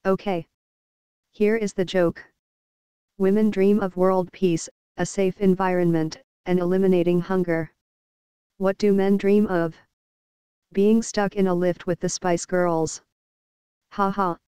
Okay. Here is the joke. Women dream of world peace, a safe environment, and eliminating hunger. What do men dream of? Being stuck in a lift with the Spice Girls. Ha ha.